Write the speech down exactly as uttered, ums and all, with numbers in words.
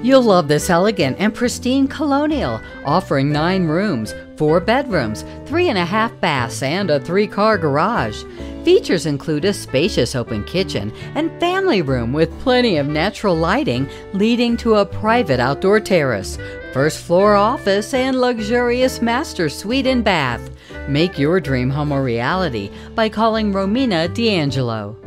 You'll love this elegant and pristine colonial, offering nine rooms, four bedrooms, three and a half baths, and a three-car garage. Features include a spacious open kitchen and family room with plenty of natural lighting leading to a private outdoor terrace, first floor office, and luxurious master suite and bath. Make your dream home a reality by calling Romina D'Angelo.